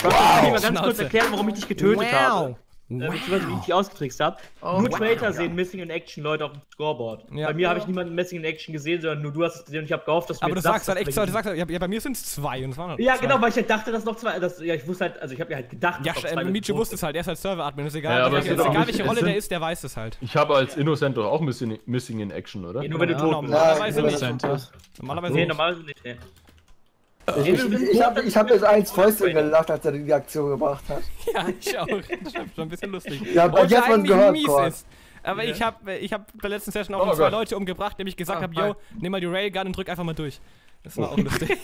Ich will mal ganz kurz erklären, warum ich dich getötet habe. Beziehungsweise wie ich dich ausgetrickst habe. Nur Traitor sehen Missing in Action Leute auf dem Scoreboard. Ja. Bei mir habe ich niemanden Missing in Action gesehen, sondern nur du hast es gesehen und ich habe gehofft, dass du Aber mir du jetzt sagst halt echt, dass du sagst halt, ja, bei mir sind es 2 und es waren halt ja, zwei. genau, weil ich halt dachte, dass noch 2. Ja, ich wusste halt, also ich habe mir halt gedacht, Ja, dass noch 2 Michi wusste es halt, er ist halt Server-Admin, ist egal, Ja, aber egal welche Rolle der ist, der weiß es halt. Ich habe als Innocent doch auch Missing in Action, oder? Ja, nur wenn du tot bist. Normalerweise nicht. Normalerweise Nee, normalerweise nicht. Nee. Ich hab jetzt eins Fäustchen gelacht, als er die Aktion gebracht hat. Ja, ich auch. Das war schon ein bisschen lustig. Ja, und jetzt man gehört, mies Gott. ist. Aber ich hab bei der letzten Session auch 2 Leute umgebracht, indem ich gesagt habe, yo, nimm mal die Railgun und drück einfach mal durch. Das war auch lustig.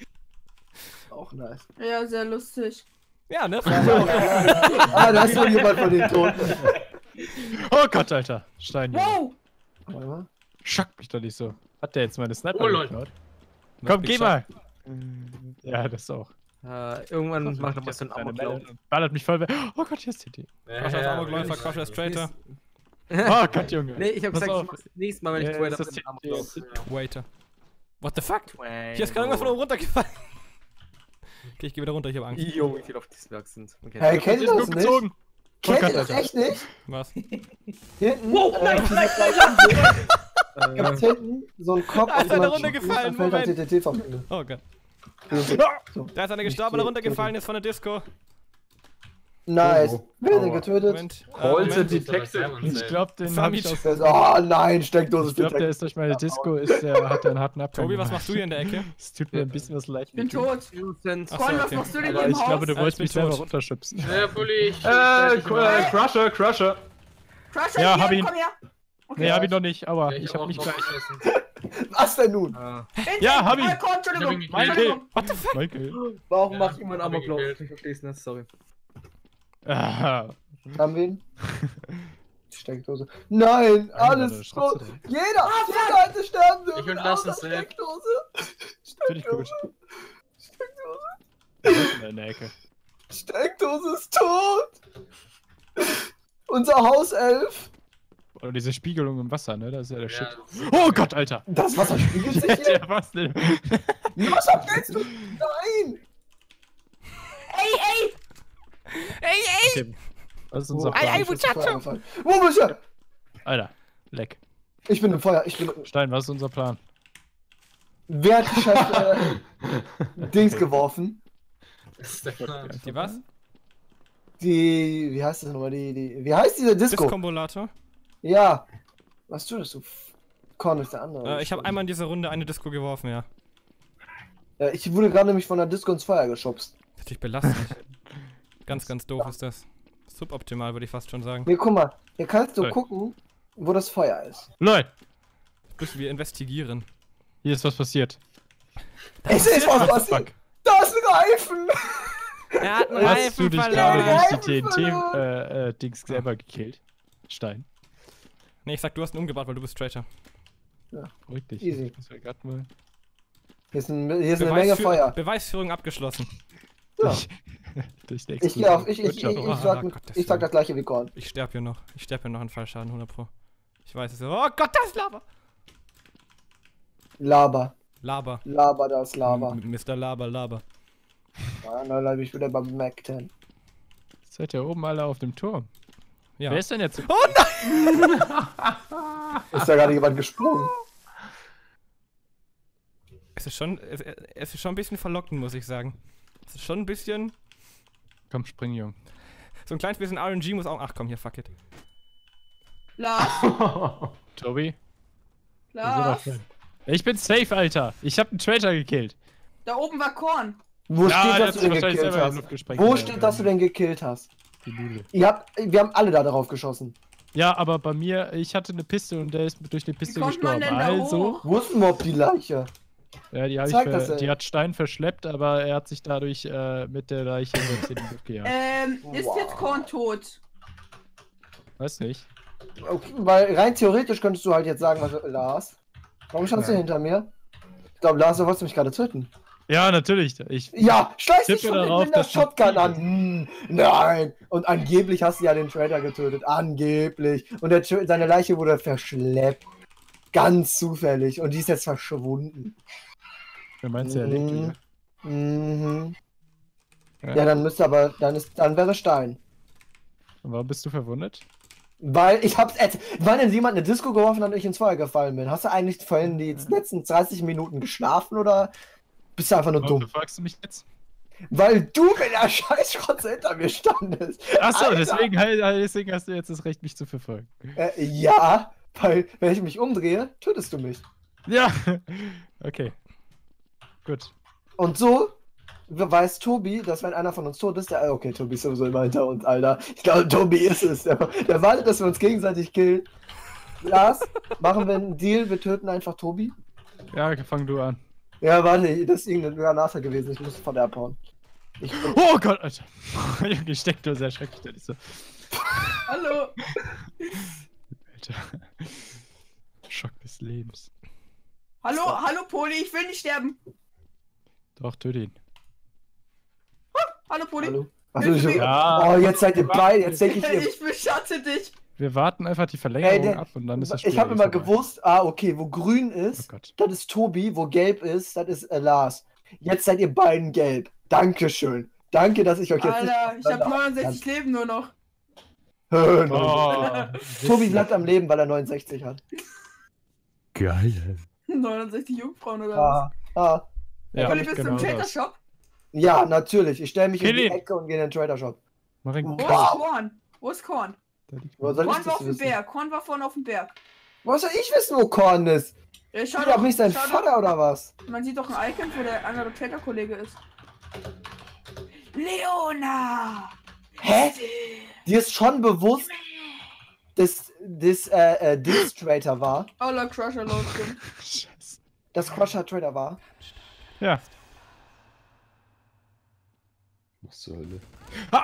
Auch nice. Ja, sehr lustig. Ja, ne? Ah, da ist noch jemand von den Toten. Oh Gott, Alter. Stein. Wow! Warte mal. Schock mich doch nicht so. Hat der jetzt meine Sniper Oh, Lol. geklaut? Komm, geh mal. Ja, das auch. Irgendwann macht er was für einen Amoklauf. Ballert mich voll weg. Oh Gott, hier ist TT. Crusher ist Amokläufer, Crusher ist Traitor. Oh Gott, Junge. Nee, ich hab Pass gesagt, auf. ich mach's nächstes Mal, wenn ich Ja, Twitter ist das bin. TT? Waiter. What the fuck? Hier ist gerade irgendwas von oben runtergefallen. Okay, ich geh wieder runter, ich hab Angst. Jo, wie viele auf Displays sind. Okay. Hey, kennt ihr das nicht? gezogen. Kennt ihr das echt nicht? Was? Hinten, Wow, nein, gibt's hinten so einen Kopf Da ist einer runtergefallen, Moment. TTT verbindet. Oh Gott. So. Da ist einer gestorben, weil er runtergefallen ist von der Disco. Nice. Wer hat den Aua. getötet? Moment. Holte Moment. Detective. Ich glaube, den Sami hab ich aus. Oh nein, Steckdose Ich glaube, der ist durch meine Disco, hat einen harten Abgang. Tobi, was gemacht. machst du hier in der Ecke? Es tut mir ein bisschen was leid. Ich bin tot. Innocent. Ach Freund, so, was okay. machst du denn Aber im ich Haus? glaube, du wolltest bin mich selber tot. runterschubsen. Ja, Bulli, Crusher. Crusher, Ja, hier, hab ihn. komm her. Okay. Nee, hab ich noch nicht, aber ich hab nicht gleich. Was denn nun? Ja, hab ihn. Entschuldigung. Michael. What the fuck? Michael. Warum macht jemand Amoklauf? Ich versteh's nicht, sorry. Ah, Haben wir ihn? Steckdose. Nein, alles Schrotze tot. drin. Jeder hätte sterben dürfen. Ich unterlasse außer es, ey. Steckdose. Finde ich gut. Steckdose. In der Ecke. Steckdose ist tot. Unser Hauself. Oder diese Spiegelung im Wasser, ne? Das ist ja der Shit. Oh Gott, Alter. Das Wasser spiegelt sich hier. Ja, was denn? Was willst du? Nein. Ey! Ey! Was ist unser Oh, Plan? Muchacho. Wo bist du? Alter, leck. Ich bin im Feuer. Ich bin. Stein, was ist unser Plan? Wer hat die Scheiß Dings geworfen? Das ist der Plan. Die was? Die. Wie heißt das nochmal? Wie heißt diese Disco? Diskombulator. Ja. Was tust du? Korn ist der andere. Ich habe einmal in dieser Runde eine Disco geworfen, ja. Ja, ich wurde gerade nämlich von der Disco ins Feuer geschubst. Natürlich belastend. Ganz doof ist das. Suboptimal, würde ich fast schon sagen. Nee, guck mal. Hier kannst du Nein. gucken, wo das Feuer ist. Leute, Bis wir investigieren. hier ist was passiert. Es ist was What the passiert. fuck? Da ist ein Reifen. Er hat einen Hast du Reifen dich verloren. gerade durch die TNT-Dings selber gekillt? Stein. Nee, ich sag, du hast ihn umgebracht, weil du bist Traitor. Ruhig dich. Easy. Das wäre grad mal. Hier ist eine Menge Feuer. Beweisführung abgeschlossen. Ja. Durch die Ich gehe auf. Explosion. Good job. Ich sag das gleiche wie Korn. Ich sterb hier noch. Ich sterb hier noch in Fallschaden, 100 Pro. Ich weiß es. Oh Gott, das ist Lava! Laber. Laber. Laber, das Laber. Mr. Laber. Ja, dann bleib ich wieder beim Mac 10. Seid ihr oben alle auf dem Turm? Ja. Wer ist denn jetzt? Oh nein! Ist da gerade jemand gesprungen? Es ist schon ein bisschen verlockend, muss ich sagen. Es ist schon ein bisschen. Komm, spring, Jung. So ein kleines bisschen RNG muss auch. Ach komm, hier, fuck it. Lars, Tobi? Lars. Ich bin safe, Alter. Ich hab einen Traitor gekillt. Da oben war Korn. Wo Ja, steht, der dass hat du den sich wahrscheinlich gekillt selber in die hast? Luft gesprengt. Wo steht, dass du den gekillt hast? Die Lüge. Wir haben alle da drauf geschossen. Ja, aber bei mir, ich hatte eine Piste und der ist durch die Piste Wie kommt man gestorben. denn da Also, hoch? Wo ist denn überhaupt die Leiche? ja, Zeig das, ey. die hat Stein verschleppt, aber er hat sich dadurch mit der Leiche in die Luft gejagt. Ist Wow. jetzt Korn tot? Weiß nicht. Okay, weil rein theoretisch könntest du halt jetzt sagen, was Lars. Warum standst du hinter mir? Ich glaube, Lars, du wolltest mich gerade töten. Ja, natürlich. Ich, Ja, schleiß dich tippe schon darauf, mit der dass du- Shotgun an. Nein. Und angeblich hast du ja den Trader getötet. Angeblich. Und seine Leiche wurde verschleppt. Ganz zufällig. Und die ist jetzt verschwunden. wer meinst du, er lebt wieder? Mhm. Ja, dann müsste aber, dann wäre Stein. Und warum bist du verwundet? Weil ich hab's, weil denn jemand eine Disco geworfen hat und ich ins Feuer gefallen bin. Hast du eigentlich vorhin die letzten 30 Minuten geschlafen oder bist du einfach nur dumm? Warum fragst du mich jetzt? Weil du mit der Scheißschrotze hinter mir standest. Achso, Alter. deswegen hast du jetzt das Recht, mich zu verfolgen. Ja, weil wenn ich mich umdrehe, tötest du mich. Ja. Okay. Gut. Und so weiß Tobi, dass wenn einer von uns tot ist, okay, Tobi ist sowieso immer hinter uns, Alter. Ich glaube, Tobi ist es. Der wartet, dass wir uns gegenseitig killen. Lars, machen wir einen Deal, wir töten einfach Tobi? Ja, fang du an. Ja, warte, das ist irgendeine Granate gewesen, ich muss sofort abhauen. Oh Gott, Alter. Junge, steckt nur sehr schrecklich, das ist so. Hallo. Alter. Schock des Lebens. Hallo, hallo Poli, ich will nicht sterben. Doch, töte ihn. Hallo Poli. Hallo. Achso, Ja. oh, jetzt seid ihr beide, jetzt denke ich, Ich beschatte dich. Wir warten einfach die Verlängerung ab und dann ist das Spiel. ich habe immer vorbei. gewusst, okay, wo grün ist, Oh Gott. das ist Tobi, wo gelb ist, das ist Lars. Jetzt seid ihr beiden gelb. Dankeschön. Danke, dass ich euch jetzt Alter, nicht ich habe 69 Leben nur noch. Oh, Tobi bleibt am Leben, weil er 69 hat. Geil. 69 Jungfrauen oder was? ja, Poli, bist du genau im Trader das. Shop? Ja, natürlich. Ich stelle mich in die Kill ihn. Ecke und gehe in den Trader Shop. Mach ihn Wo kalt. ist Korn? Wo ist Korn? Da liegt Wo soll ich Korn war das auf dem wissen? Berg. Korn war vorne auf dem Berg. Wo soll ich wissen, wo Korn ist? Ja, schau Ist doch nicht sein schau Vater oder was? Man sieht doch ein Icon, wo der andere Trader-Kollege ist. Leona! Hä? Dir ist schon bewusst, dass das Trader war? Aller Crusher losgehen. Scheiße. Dass Crusher Trader war? Ja. Was zur Hölle? Ha!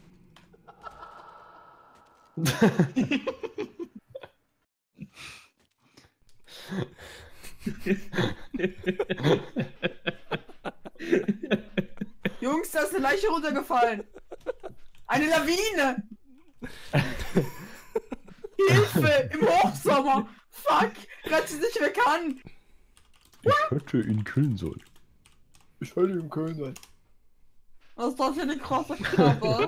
Jungs, da ist eine Leiche runtergefallen. Eine Lawine! Hilfe! Im Hochsommer! Fuck! Gerade sie nicht mehr kann! Ich hätte ihn killen sollen. Ich höre im Köln sein. Was ist das für eine krasse Knabber?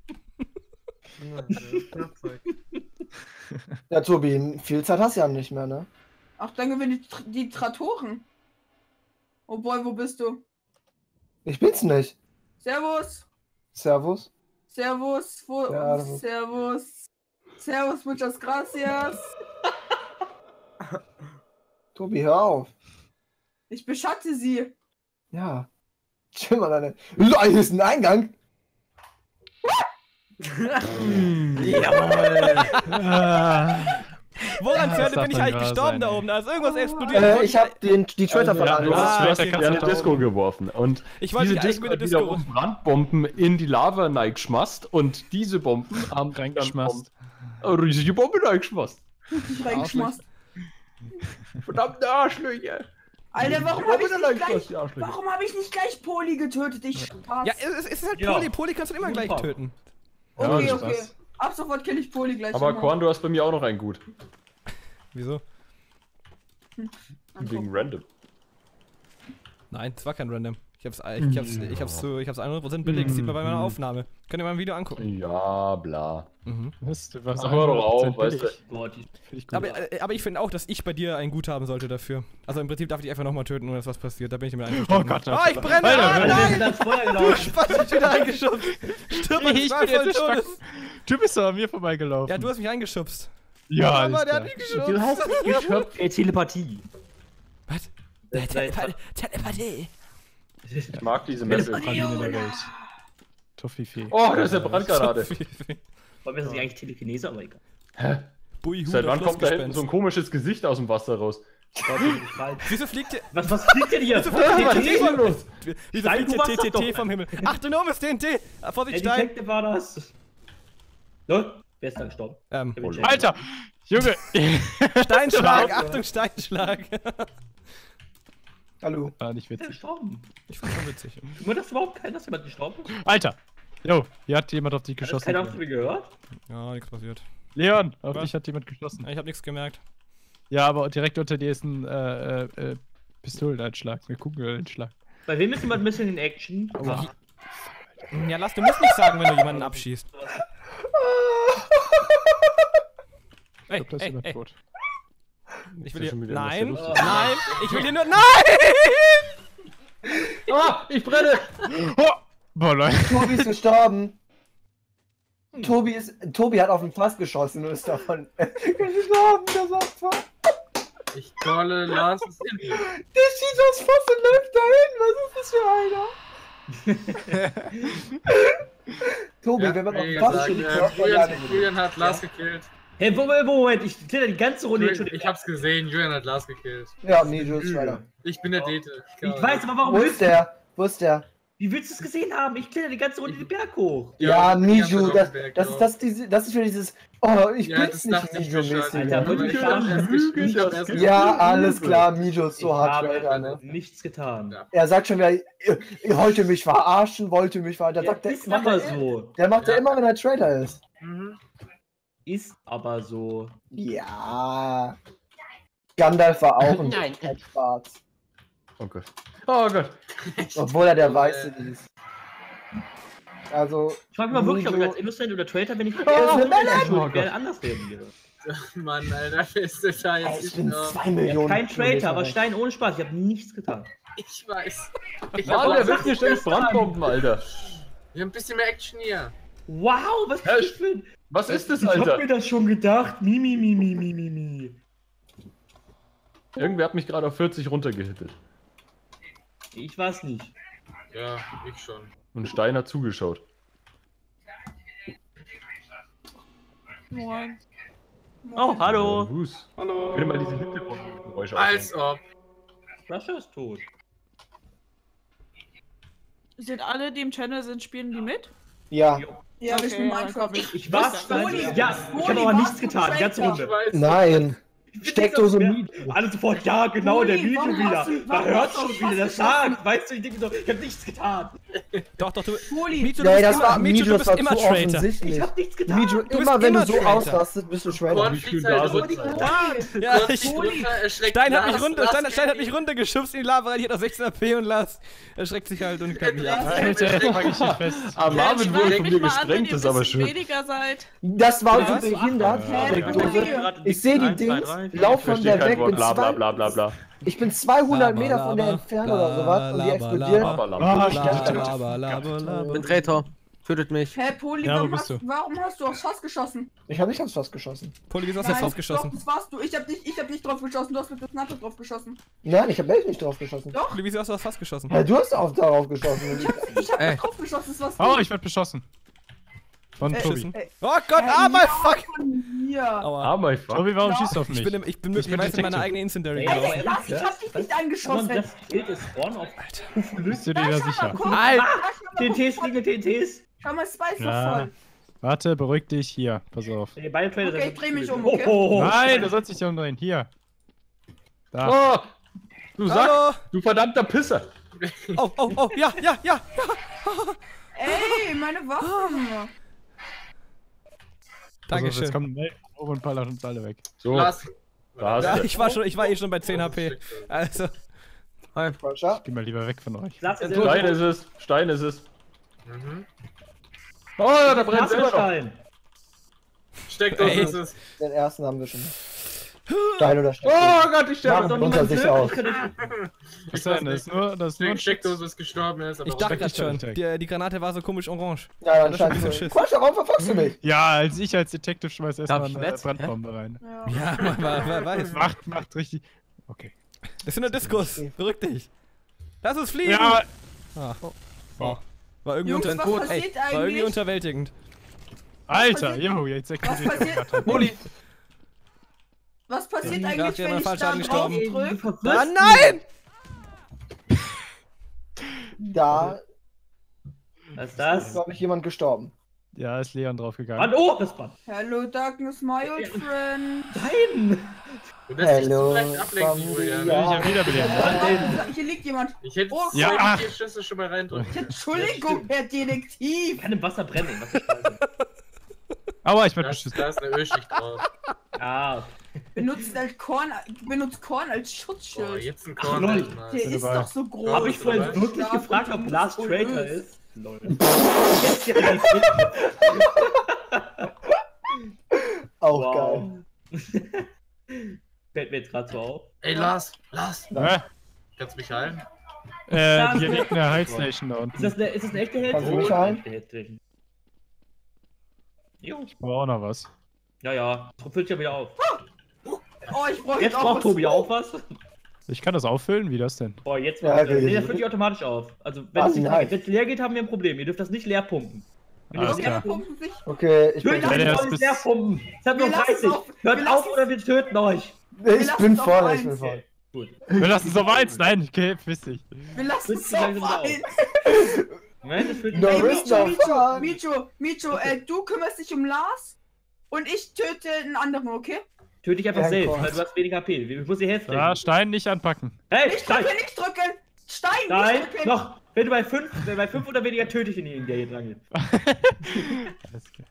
Ja, Tobi, viel Zeit hast du ja nicht mehr, ne? Ach, dann gewinnen die Tratoren. Oh boy, wo bist du? Ich bin's nicht. Servus! Servus. Servus! Wo? Ja, das ist- Servus! Servus, muchas gracias! Tobi, hör auf. Ich beschatte sie! Ja. Chill mal deine. Hier ist ein Eingang. Woran zur Hölle darf bin ich doch eigentlich nicht wahr gestorben sein, da ey. oben? Da ist irgendwas explodiert. Ich hab die Trader Du verladen. hast okay, eine kannst du Disco geworfen und Ich wollte diese dich eigentlich Disco mit der hat Disco wiederum Brandbomben in die Lava reingeschmast und diese Bomben haben Reingeschmast. eine riesige Bombe reingeschmast. Ich reingeschmast. Verdammte Arschlöcher. Alter, warum Bombe habe ich, da nicht reingeschmast, gleich- die Arschlöcher. warum hab ich nicht gleich Poli getötet? Ich Spaß. Ja, es ist halt Ja. Poli. Poli kannst du immer gleich Super. töten. okay, Ja, okay. Spaß. Ab sofort kill ich Poli gleich. Aber immer. Korn, du hast bei mir auch noch einen gut. Wieso? Wegen random. Nein, es war kein Random. Ich hab's 100% billig. Das sieht man bei meiner Aufnahme. Könnt ihr mal ein Video angucken. Ja, bla. Mhm. Was? Du warst Ach, hör doch auf, 100% weißt du. billig. Gott, die- Finde ich gut. Aber ich finde auch, dass ich bei dir ein Gut haben sollte dafür. Also im Prinzip darf ich dich einfach nochmal töten, ohne dass was passiert. Da bin ich mir Oh einverstanden. Gott, Ah, ich brenne! Alter, Ah, Wir nein! sind ans Feuer Du gelaufen. Spaß, ich bin wieder eingeschubst! Stirb an Ich zwei bin jetzt vollen stark. Todes! Du bist doch an mir vorbeigelaufen. Ja, du hast mich eingeschubst. Ja, aber alles der hat klar. mich geschubst. Du hast mich geschöpft. Telepathie. Was? Telepathie. Ich mag diese Messe. Praline der Welt. Toffifee. Oh, das ist eine Brandgranate. Wollen wir das nicht eigentlich Telekinese, aber egal. Bui, Seit wann kommt da hinten so ein komisches Gesicht aus dem Wasser raus? Wieso fliegt hier... Was fliegt denn hier? Wieso fliegt hier TNT vom los? Wieso Nein, fliegt du hier warst das TTT doch. vom Himmel? Achtung, oben ist TNT! Vorsicht, Der Stein! Detective war das. Lol, wer ist da gestorben? Alter! Junge! Steinschlag! Achtung, Steinschlag! Hallo. Ah, nicht Wer ist witzig. gestorben? Ich fand schon witzig. Tut mir das überhaupt keiner, dass jemand gestorben ist? Alter! Jo, hier hat jemand auf dich Hat das geschossen. keiner von mir gehört? Ja, nichts passiert. Leon, auf Was? dich hat jemand geschossen. Ich hab nichts gemerkt. Ja, aber direkt unter dir ist ein Pistoleneinschlag, ein Kugeleinschlag. Bei wem ist jemand Missing in Action? Aua. Ja, Lars, du musst nicht sagen, wenn du jemanden abschießt. Ey, Das ist ey, jemand ey. tot. Ich will Das ist hier... schon wieder Nein, was sehr nein, ich will hier nur... Nein! Ah, ich brenne! Oh! Boah, Leute. Tobi ist gestorben. Tobi hat auf den Fass geschossen und ist davon gestorben, das Opfer. Ich calle Lars ist in. Der schießt aufs Fass und läuft dahin. Was ist das für einer? Tobi, wenn man auf den Fass steht, Julian hat Lars gekillt. Hey, Moment, ich kletter die ganze Runde jetzt schon. Ich hab's gesehen, Julian hat Lars gekillt. Ja, Mijo ist weiter. Ich bin der Dete. Ich weiß, aber warum Wo ist der? Wo ist der? Wie willst du es gesehen haben? Ich kletter die ganze Runde den Berg hoch. Ja, Mijo, das das ist für dieses. Oh, ich Ja, bin's das nicht, dachte ich Mijo mir schon, mäßig. Alter, Aber ich ich hab hab erst gespielt, ich hab erst Ja, gespielt. alles klar, Mijo ist so Ich hart habe Traitor, ne? nichts getan. Ja. Er sagt schon wieder, ihr wollt mich verarschen, wollte mich verarschen. Ja, Sagt der, ist aber so. der macht ja Ja. immer, wenn er Traitor ist. Mhm. Ist aber so. Ja. Gandalf war auch ein Schwarz. Oh Gott. Oh Gott. Obwohl er der Weiße ist. Also. Ich frage mich mal wirklich, ob ich Mijo- als Innocent oder Traitor, wenn ich anders reagiere. Mann, Alter, wer ist das da Ey, jetzt? ich bin nicht 2 Millionen. Kein Traitor, aber Kilometer Stein ohne Spaß. Ich habe nichts getan. Ich weiß. Ich Mann, hab der auch wirft mir ständig Brandbomben, Alter. wir haben ein bisschen mehr Action hier. Wow, was Ja, ist das für ein... Was ist das, Ich hab Alter? mir das schon gedacht. Mi. Irgendwer hat mich gerade auf 40 runtergehittet. Ich weiß nicht. Ja, ich schon. Und Stein hat zugeschaut. Moin. Oh, hallo. Servus. Hallo. Könnt ihr mal diese Hintergrundgeräusche Als ausmachen? ob. Sascha ist tot. Sind alle, die im Channel sind, spielen die mit? Ja. Ja, Okay, ich bin ja, Minecraft. Ich war Foli, ja, ich habe aber nichts getan, die ganze Ich Runde. weiß. Nein. Steckdose Mijo. Alle sofort, ja, genau, der Foli, Video warum wieder. hast du- Da warum hört hast du schon was wieder, das geschossen? sagt. Weißt du, ich denke mir so, ich habe nichts getan. Doch, du... Foli. Mijo, Ja, du das bist war immer, Mijo, Mijo, du das bist war immer zu Traitor. offensichtlich. Ich habe nichts getan. Mijo, bist immer wenn du immer so Traitor. ausrastest, bist du Traitor. Korn fliegt halt runter. Ja, Korn ich... fliegt runter, erschreckt Stein hat mich Lars, runter, Lars Stein hat mich geht runtergeschubst in die Lava rein, ich hatte 16 AP und Lars erschreckt sich halt und kann mich ab. Alter, pack ich dich fest. Ah, Marvin wurde von mir gesprengt, das ist aber schön. weniger seid. Das war Was? so behindert. Ja. Steckdose. Ich sehe die 1, 2, Dings, 3, 4. lauf von Verstehe der kein weg, Wort, bin bla bla bla bla bla. ich bin 200 Meter von der entfernt oder sowas und die explodiert. Ich bin Traitor. Tötet mich. Hä, Poli, Ja, wo warum, bist du? warum hast du aufs Fass geschossen? Ich habe nicht aufs Fass geschossen. Poli, wieso hast du jetzt Nein, draufgeschossen? Doch, das warst du. Ich hab nicht drauf geschossen, du hast mit der Knappe drauf geschossen. Nein, ich habe echt nicht drauf geschossen. Doch. Poli, wieso hast du das Fass geschossen? Ja, du hast auch darauf geschossen. Ich hab Ey. nicht drauf geschossen, das warst du. Oh, ich werd beschossen. Von Tobi. Beschissen. Oh Gott, ah, my fuck! Von mir. Aua. Ah, my fuck. Tobi, warum Ja. schießt du auf mich? Ich bin möglicherweise in meine eigene Incendiary Ey, gelaufen. Lass, ich hab dich nicht angeschossen. Das Bild ist Spawn auf Bist du dir da sicher? Alter! TNTs, liegen TNTs. Schau mal, Spice Ja. voll. Warte, beruhig dich. Hier, pass auf. Nee, beide Trailer Okay, sind ich dreh mich um, Oh, okay? oh, oh. Nein, du sollst dich ja umdrehen. Hier. Da. Oh, du Sack, Hallo! du verdammter Pisser. Oh, ja! Ey, meine Waffen. Dankeschön. Jetzt Dankeschön. kommt ein oben und ballert uns alle weg. So, Lars. da hast Ja, du. ich war eh schon bei 10 HP. Also, Falscher. Geh mal lieber weg von euch. Lass es Stein ist es, Stein ist es. Mhm. Oh, da brennt immer noch. Stein. Steckdose Ey. ist es. Den ersten haben wir schon. Stein oder Oh Steckdose. Gott, ich sterbe. Machen unter sich aus. Was denn? Das ist nur ein Schutz. Steckdose ist gestorben, er ist aber ich dachte Schrecklich das schon. direkt. Die Granate war so komisch orange. Ja, dann Das ist ein bisschen scheiße. Schiss. Quatsch, warum verfolgst du mich? Ja, als Detective schmeiß Darf erstmal ich eine jetzt? Brandbombe rein. Ja. Ja, wer weiß. Macht richtig. Okay. Das ist nur Diskus. Beruhig dich. Lass uns fliegen! Ja, Ah. Oh. War irgendwie, Jungs, was passiert war irgendwie eigentlich? unterwältigend. Alter, jo, jetzt Was explodiert passiert? Moli. Was passiert Ja, eigentlich, der wenn war ich falsch da drauf angestorben. drück? Ah, nein! Da Was ist ist, das? glaube ich, jemand gestorben. Ja, ist Leon draufgegangen. Mann, oh, das Band. Hello, darkness, my old friend. Nein! Du lässt dich zu Hello, leicht ablenken, Familia. Julian. Ich hab wiederbelebt. Hier liegt jemand. Ich hätte Oh, ja, zwei ach. Schüsse schon mal reindrücken. Entschuldigung, Herr Detektiv. Kann im Wasser brennen, was ist scheiße. Aua, ich werd Da beschissen. ist eine Ölschicht drauf. Ah, Benutzt Korn als Oh, Schutzschild. jetzt ein Ach, Korn. lol. Der ist dabei. doch so groß. habe ich vorhin wirklich Ja, gefragt, und ob Lars so Traitor böse. ist? Lol. Auch geil. Fällt mir jetzt gerade so auf. Ey, Lars. Hä? Kannst du mich heilen? Hier liegt eine Heilstation da unten. Ist das eine echte Held? Kannst du mich heilen? Jo. Ich brauche auch noch was. Ja. Füllt ja wieder auf. Oh, ich brauche Jetzt auch braucht was. Tobi auch was. Ich kann das auffüllen? Wie das denn? Boah, jetzt Ja, macht okay. nee, das füllt sich automatisch auf. Also, wenn Ah, es nice. leer geht, haben wir ein Problem. Ihr dürft das nicht leer pumpen. Wenn ihr Alles das klar. leer pumpt, Okay, ich bin, tötet Wenn euch, ihr soll das nicht bis- leer pumpen. Es hat nur Wir lassen 30. auf- Hört wir auf lassen- oder wir töten euch. ich bin lassen voll, auf ich bin eins. voll. Gut. Wir lassen es auf 1. Nein, okay, piss dich. Wir lassen Willst es du auf langsam wieder eins. Nein, das füllt No, Ey, risk no fun. Micho, du kümmerst dich um Lars und ich töte einen anderen, okay? Töte dich einfach Ja, selbst, Gott. weil du hast weniger HP. Ich muss die Hälfte. Ja, Stein nicht anpacken. Hey, Nicht Stein! drücken, nicht drücken! Stein, Nein, nicht drücken! noch! Wenn du bei 5 oder weniger töte ich denjenigen, der hier dran geht. Alles klar.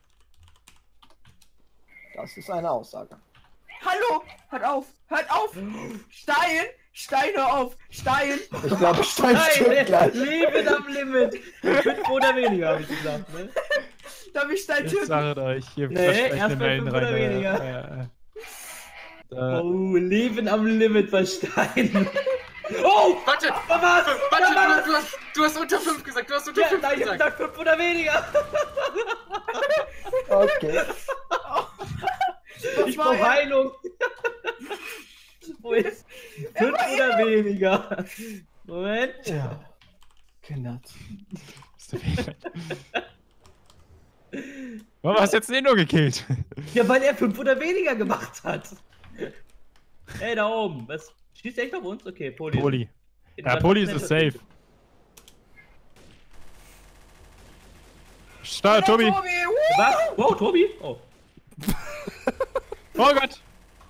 Das ist eine Aussage. Hallo! Hört auf! Hört auf! Stein, hör auf! Stein! Ich glaube, Stein Nein, stirbt gleich. Leben am Limit! 5 oder weniger, hab ich gesagt, ne? Darf ich Stein Ich töten? sage euch, hier Nee, versprechende erst bei Wellen 5 oder rein. weniger. Da- Oh, Leben am Limit bei Stein. Oh! Warte! Was? Du hast unter 5 gesagt, du hast unter Ja, 5 nein, ich hab gesagt. gesagt 5 oder weniger. Okay. Was Ich war brauch er? Heilung. Wo ist 5 oder weniger? Moment. Ja. Kinder. Ist der Fehler. Warum hast du jetzt den nur gekillt? Ja, weil er 5 oder weniger gemacht hat. Ey, da oben. Was? Schießt er echt auf uns? Okay, Poli. Poli. Ja, Poli ist es safe. Steuer, Tobi! Was? Wow, Tobi? Oh. Oh Gott!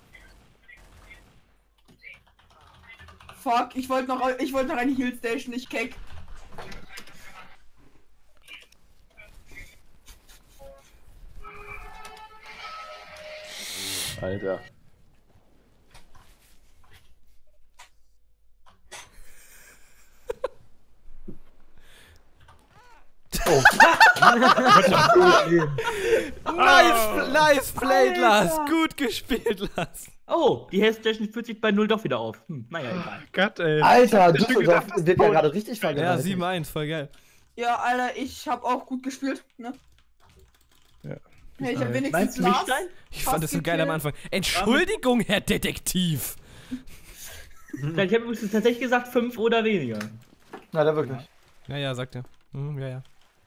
Fuck, ich wollte noch eine Heal Station, ich keck. Alter. Nice played, Lars. Gut gespielt, Lars. Oh, die Hellstation fühlt sich bei 0 doch wieder auf. Naja, egal. Gott, ey. Alter, Ich hab schon Düsseldorf gedacht, wird ja gerade richtig Ja, vergewaltigt. 7-1, voll geil. Ja, Alter, ich hab auch gut gespielt, ne? Ja. Hey, ich hab wenigstens Meinst du mich, Lars. Stein? Ich fand das so geil am Anfang. Entschuldigung, Herr Detektiv. Ich habe übrigens tatsächlich gesagt 5 oder weniger. Na, da wirklich. Ja, sagt er. Ja.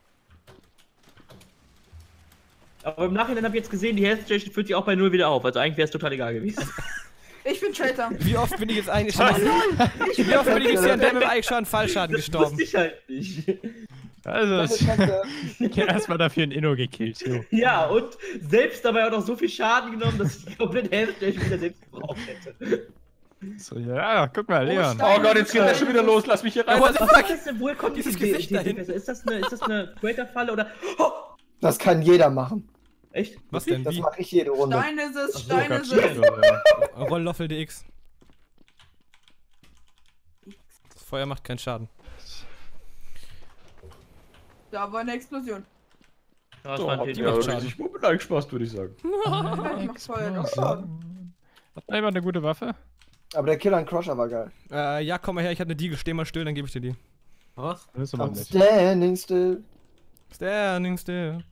Aber im Nachhinein habe ich jetzt gesehen, die Hellstation fühlt sich auch bei 0 wieder auf. Also eigentlich wäre es total egal gewesen. Ich bin Traitor. Wie oft bin ich jetzt eigentlich schon... Wie oft bin ich jetzt hier an dem eigentlich schon an Fallschaden Das gestorben? wusste ich halt nicht. Also, ich Kacke. hab erstmal dafür einen Inno gekillt. Jo. Ja, und selbst dabei auch noch so viel Schaden genommen, dass ich die komplette Hellstation wieder selbst gebraucht hätte. So, ja, guck mal, Leon. Stein. Oh Gott, jetzt geht er schon wieder los. Lass mich hier rein. What the fuck? Woher kommt Dieses diese Gesicht dahin? Ist das eine Creator-Falle oder... Oh, Das kann jeder machen. echt? Was denn? Das Wie? mache ich jede Runde. Stein ist es, So, Stein Gott, ist es. Rollloffel DX. Das Feuer macht keinen Schaden. Da war eine Explosion. Ja, das So, war ein habt ihr Fehler. macht ja Schaden. richtig Mobilike Spaß, würde ich sagen. Ich mach Feuer doch. Hat da jemand eine gute Waffe? Aber der Killer and Crusher war geil. Ja, komm mal her, ich hab eine Diegel, steh mal still, dann gebe ich dir die. Was? Das ist immer I'm nett. standing still. Standing still.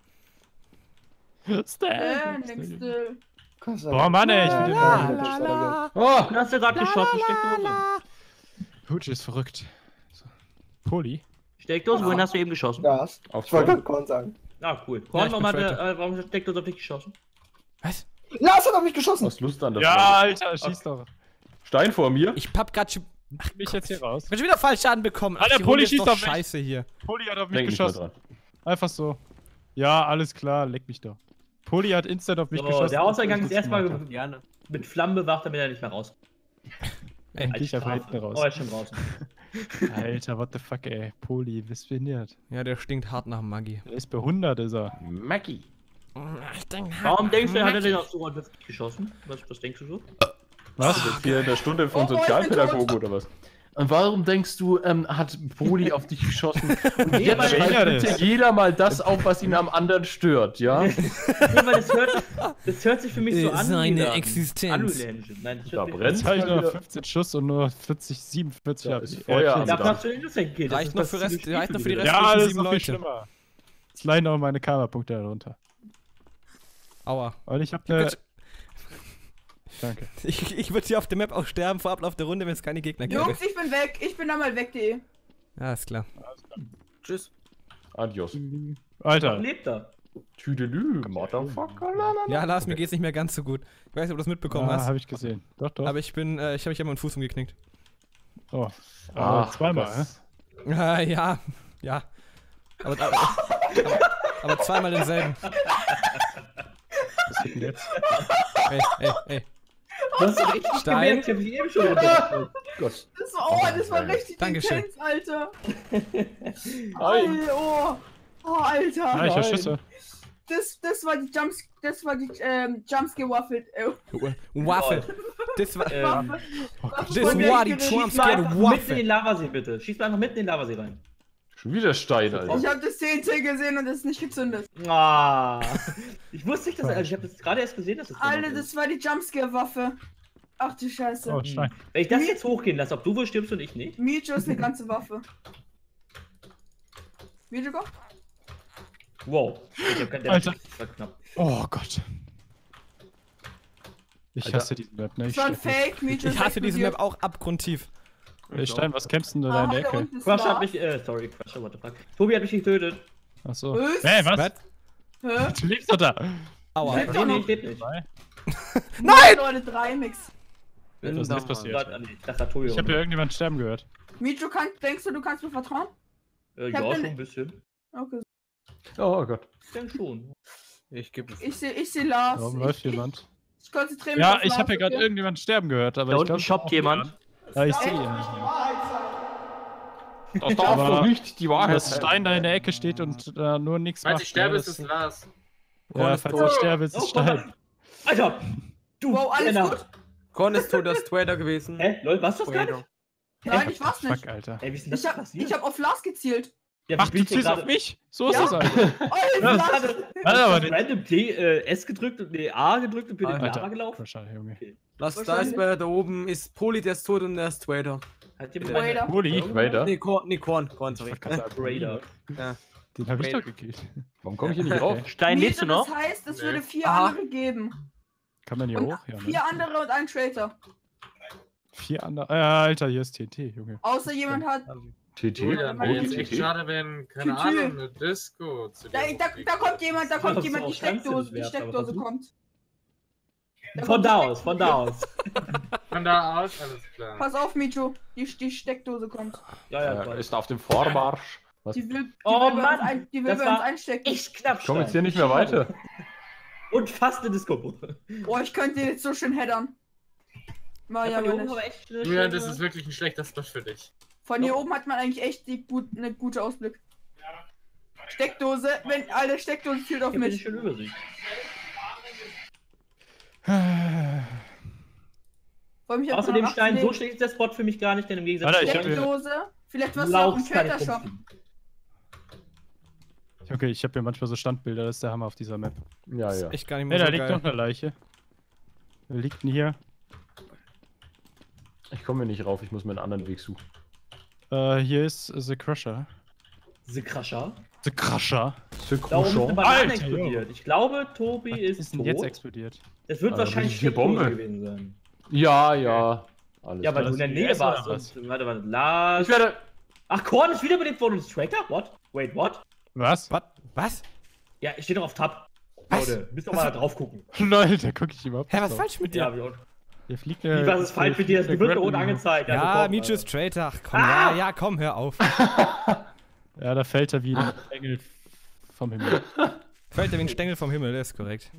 Standing still. Oh Mann, ey, ich will den Oh, Du hast ja gerade geschossen, Steckdose. Hutsch ist verrückt. So. Poli? Steckdose, wohin hast du eben geschossen? Gas. auf Ich wollte gerade Korn sagen. Ah, cool. Ja, Korn, ich warum bin hat Traitor. warum hat Steckdose auf dich geschossen? Was? Lars hat auf mich geschossen. was Lust an der Ja, Frage. Alter, schieß doch. Stein vor mir. Ich hab grad schon... Ach, mich jetzt hier raus. Ich hab schon wieder Fallschaden bekommen. Alter, die Poli Runde ist schießt doch auf mich. scheiße hier. Poli hat auf mich Denk nicht mehr geschossen. dran. Einfach so. Ja, alles klar, leck mich doch. Poli hat instant auf mich So, geschossen. der Auseingang ist bevor ich das erstmal gemacht hab. Gerne. mit Flammen bewacht, damit er nicht mehr raus. Endlich Als einfach Strafe. hinten raus. Oh, er ist schon draußen. Alter, what the fuck, ey. Poli, bist behindert. Ja, der stinkt hart nach Magie. Der ist behundert, ist er. Maggie. Warum denkst du, hat er den auf so geschossen? Was denkst du so? Was? Das ist hier in der Stunde von Oh, boah, ich bin Sozialpädagogen oder was? Und warum denkst du, hat Poli auf dich geschossen? Und Nee, jetzt weil- schreibt bitte jeder mal das auf, was ihn am anderen stört, ja? Nee, weil das hört sich für mich so an. Seine wie ein Existenz. Unreal Engine. Nein, das Da hört sich- brennt Jetzt habe ich nur wieder. 15 Schuss und nur 47 Da ab. ist Feuer am Da Dach. hast du den Innocent Kill. Reicht noch für Rest- reicht noch für die Rest- Ja, das ist 7 noch viel Leute. schlimmer. Jetzt leiden auch meine Karma-Punkte herunter. Aua. Und ich habe eine... Danke. Ich würde hier auf der Map auch sterben vor Ablauf der Runde, wenn es keine Gegner gäbe. Jungs, ich bin weg. Ich bin da mal weg.de. Ja, ist klar. Tschüss. Adios. Alter. Lebt da. Tüdelü, Motherfucker. Ja, Lars, mir geht's nicht mehr ganz so gut. Ich weiß nicht, ob du das mitbekommen hast. habe ich gesehen. Doch, doch. Aber ich habe mich immer einen Fuß umgeknickt. Oh. Ach, zweimal, das- Ja. Aber zweimal denselben. Was geht denn jetzt? Ey. Das ist richtig Stein. gemerkt, ich hab sie eben schon runtergeholt. Gott. Das war richtig Dankeschön. intens, Alter. Nein. Oh, Alter. Ah, ich habe Schüsse. Das war die Jumpscare-Waffel. Waffe. Das war. Waffe. Das von der war die ich geredet Schieß mal Jumpscare einfach mitten in den Waffe. Lavasee, bitte. Schieß mal einfach mitten in den Lavasee rein. Schon wieder Stein, Alter. Ich habe das TNT gesehen und es ist nicht gezündet. Ah. Ich wusste nicht, dass. Also ich habe das gerade erst gesehen, dass das. Alter, das war die Jumpscare-Waffe. Ach du Scheiße. Oh, Stein. Wenn ich das jetzt hochgehen lasse, ob du wohl stirbst und ich nicht? Micho ist eine ganze Waffe. Micho, komm. Wow. Ich hab keinen Alter. Das war knapp. Oh Gott. Ich Alter. hasse diesen Map, ne? Das war ein Fake, Micho. Ich hasse diese Map auch abgrundtief. Ey, Stein, was kämpfst denn du da in der Ecke? Crush hat mich, sorry, Crusher, what the fuck. Tobi hat mich getötet. Achso. Was? Hey, was? Was? Hä? Du lebst doch da. Aua. Lebt Nee, doch nee, noch. ich lebe nicht. Nein! Leute, 3 Mix. Was ist jetzt passiert? Ich dachte, Tobi. Ich habe hier irgendjemand sterben gehört. Micho, denkst du kannst mir vertrauen? Ja, hab schon den- ein bisschen. Okay. Oh Gott. Ich denke schon. Ich gebe es. Ich seh Lars. Warum läuft jemand? Ich konzentriere mich Ja, auf ich habe hier Lars, gerade okay? irgendjemand sterben gehört, aber Da ich unten glaube. shoppt jemand. Ja, ich sehe ihn. Das darf Aber- doch nicht die Wahrheit Dass Stein da in der Ecke steht und da nur nichts macht. Falls ich sterbe, ne, ist es das- Lars. Ja, falls ich sterbe, ist es Oh, Stein. Alter! Du! Wow, alles Penner. gut? Korn ist tot, das Twitter gewesen. Hä? Lol, was das gerade? Nein, ich war's nicht. Fuck, Alter. Ey, wie ist denn das passiert? Ich hab auf Lars gezielt. Ja, Ach, du spielst ziehst gerade- auf mich? So ist Ja. es, Alter. Oh, Ja, Lars. was Alter, Hast aber du random D, S gedrückt und A gedrückt und bin in die Lava Alter, gelaufen? Crusher, Junge. Lass da ist bei da oben ist Poli, der ist tot und der ist Twitter. Hat dir Raider. Poli? Raider? Nee, Korn, sorry. Raider. Den hab ich doch gekillt. Warum komme ich hier nicht rauf? Stein, lebst du Micho, noch? Das heißt, es würde 4 Aha. andere geben. Kann man hier Und hoch? Ja, 4 ne? andere und ein Traitor. 4 andere. Alter, hier ist TNT, Junge. Außer jemand hat. TT? Julian, Oh, wäre jetzt TT? echt schade, wenn, keine Tütü. Ahnung, eine Disco zu dir Da kommt jemand, Das die auch Steckdose, ganz die wert, aber Steckdose versuch. kommt. Von da aus, von da aus. Von da aus, alles klar. Pass auf, Micho, die Steckdose kommt. Ja, ja, toll. Ist auf dem Vormarsch. Was? Die will, Oh bei Mann, uns die will das bei uns war einstecken. echt knapp, Ich komme jetzt Stein. hier nicht mehr weiter. Und fast eine Disco. Boah, ich könnte den jetzt so schön headern. War ja aber nicht. Julian, das ist wirklich ein schlechter Spot für dich. Von hier oben hat man eigentlich echt eine gute Ausblick. Steckdose, wenn alle Steckdose zielt auf Ich bin mich. schon über sich. Wollen mich jetzt Außerdem, noch Stein, so abnehmen? schlecht ist der Spot für mich gar nicht, denn im Gegensatz Alter, ich zu hab- Steckdose, vielleicht wirst du auch im Laufst keine Trader Shop. Pumpen. Okay, ich habe hier manchmal so Standbilder, das ist der Hammer auf dieser Map. Ja, ja. Echt gar nicht Ey, mehr da so liegt geil. noch eine Leiche. Wer liegt denn hier? Ich komme hier nicht rauf, ich muss mir einen anderen Weg suchen. Hier ist The Crusher. The Crusher. The Crusher. Da oben ist eine Banane Alter, explodiert. Ich glaube, Tobi Was ist ist denn tot. jetzt explodiert? Das wird Alter, wahrscheinlich richtige Steckdose Bombe. gewesen sein. Ja, ja. Alles Ja, weil du klar. in der Nähe Essen warst. oder was? Und, warte, Lars. Ich werde. Ach, Korn ist wieder belebt worden und ist Tracker? What? Wait, what? Was? Was? Ja, ich stehe doch auf Tab. Was? Leute, müsst doch mal da drauf gucken. Leute, da guck ich überhaupt Hä, nicht was ist drauf. falsch mit Ja, dir? Hier fliegt wie was ist falsch mit dir? Das wird da unten angezeigt. Also Ja, komm, Micho Alter. ist Traitor. Ach komm, Ah! ja, komm, hör auf. Ja, da fällt er wie ein Engel vom Himmel. Fällt er wie ein Stängel vom Himmel, das ist korrekt.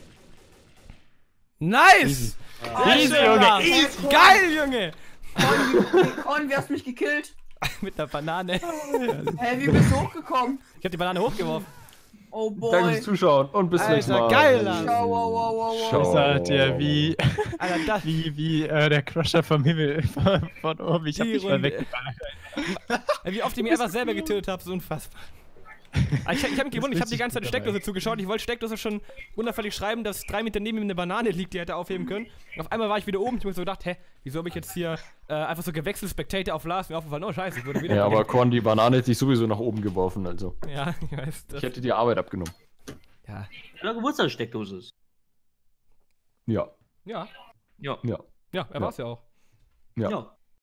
Nice! Easy, Junge, easy! Geil, Junge! Korn, wie hast du mich gekillt? Mit der Banane. Hä, wie bist du hochgekommen? Ich hab die Banane hochgeworfen. Oh boy. Danke fürs Zuschauen und bis zum nächsten Mal. Geil, Ciao, wow, wow, wow, Ciao. wow. Das hat ja wie, Alter, das, der Crusher vom Himmel von oben. Ich hab Die dich mal Runde. weggeballert. wie oft ich mich einfach selber getötet habe, so unfassbar. Ich hab mich gewundert, ich habe die ganze Zeit eine Steckdose zugeschaut. Ich wollte Steckdose schon wundervoll schreiben, dass 3 Meter neben ihm eine Banane liegt, die hätte aufheben können. Und auf einmal war ich wieder oben. Ich habe mir so gedacht, hä, wieso habe ich jetzt hier einfach so gewechselt, Spectator auf Lars, mir aufgefallen, oh scheiße, ich wurde wieder. Ja, aber Korn, die Banane hätte ich sowieso nach oben geworfen, also. Ja, ich weiß. Ich hätte die Arbeit abgenommen. Ja. Ja, Geburtstagssteckdose ist. Ja. Ja. Ja. Ja. Ja, er war's ja auch. Ja. Ja.